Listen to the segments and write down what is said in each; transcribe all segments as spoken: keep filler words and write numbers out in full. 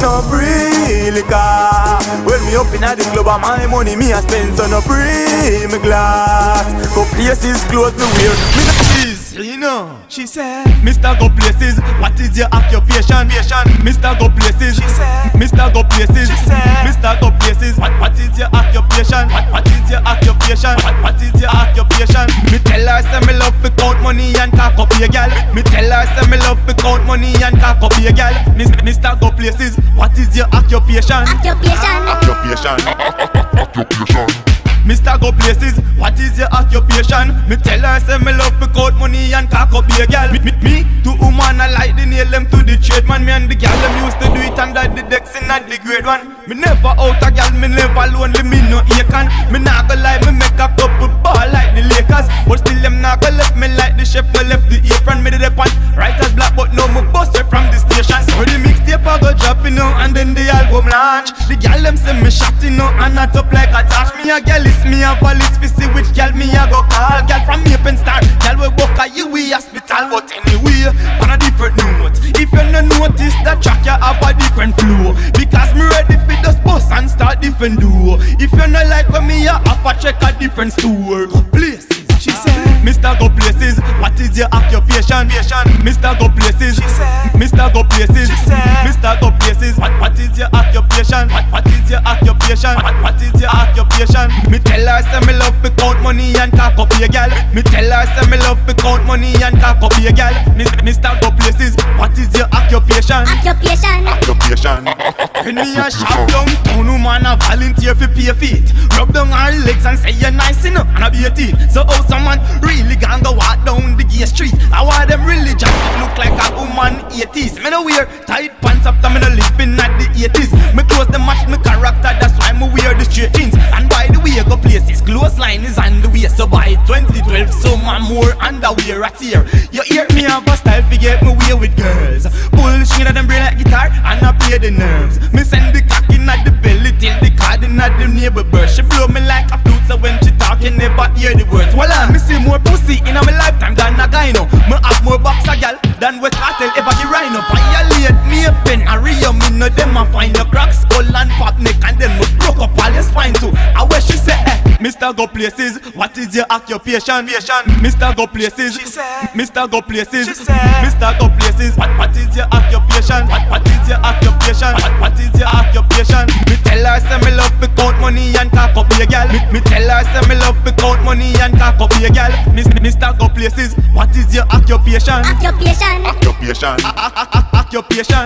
no free liquor. When me up in the club and my money me a spend, so no free me glass. Go places close me wear, me no cheese, you know. She said, Mister Go Places, what is your occupation? Mister Go Places, She said, Mister Go Places, She said, Mister Go Places, what, what is your occupation? What, what is your occupation? What, what is your occupation? Me tell her say me love to count money and cock up your gal. Me tell her say me love to count money and cock up your gal. Mister Go Places, what is your occupation? Occupation. Occupation. Occupation. Mister Go Places, what is your occupation? Me tell her say me love to count money and cock up your gal. Me, me, me to woman I like the nail them to the trade man. Me and the gal them used to do it under the decks in at the grade one. Me never out a gal, me never lonely, me no acan. Me not go lie, me make a couple ball like the Lakers, but still them not go left me like the chef. Me left the apron, me did the point right as black, but now me bust it from the station. So the mixtape I go drop you know, and then the album launch. The gal them say me shot you know, and not up like a touch. Me a gal is me a police, fi see which gal me a go call. Gal from Maple Star, gal we walk a you we hospital, but anyway on a different note. If you no notice that track you have a different flow, because me ready fi just bust and start different duo. If you no like when me a have a check a different store. Places, She said, Mister Go Places, what is your occupation? Mister Go Places, She said, Mister Go Places, She said, Mister Go Places, what, what is your occupation? What, what is your occupation? What, what is your occupation? Me tell her say me love to count money and cock up your gal. Me tell her say me love to count money and cock up your gal. Mister Go Places, what is your occupation? Occupation. Occupation. When me a shop downtown, woman a volunteer fi pay feet. Rub down her legs and say you're nice enough and a beat it. So how someone really gonna go walk down the gay street? I want them really jack it look like a woman eighties. Me no wear tight pants after me no living at the eighties. Me clothes them match me character, that's why me wear the straight jeans. And by the way I go places, close line is on the way. So by twenty twelve, some more underwear at here. You hear me have a style fi get me way with girls. Bullshit at them brain like guitar and I play the nerves. Me send the cock in at the belly till the card in at the neighbor bird. She blow me like a flute, so when she talking never hear the words. Voila, me see more pussy in my lifetime than a guy now. Me have more boxer gal than West Cartel ever get rhino. Violate me a pen and Rio, me know them a find the cracks, skull and pop neck, and then me broke up all your spine too. I wish she say, eh, Mister Go Places, what is your occupation? Mister Go Places, She said, Mister Go Places, She said, Mister Go Places, what, what is your occupation? What, what is your occupation? What, what is your occupation? Me tell her say me love to count money and cock up your gal. Me, me tell her say me love to count money and cock up your gal. Mister Go Places, what is your occupation? Occupation. Occupation. Occupation.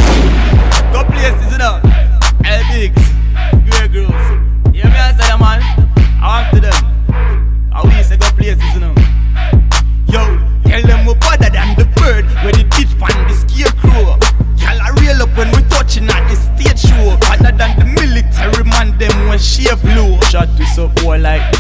Go Places, you know. Hey bigs, grey girls. Hear me answer them man. I want to them. I we say go Places, you know. Yo, tell them we're better than the bird where the ditch pan the scarecrow. Y'all are real up when we touching at the stage show. Better than the military man them when shave low. Shot to so boy like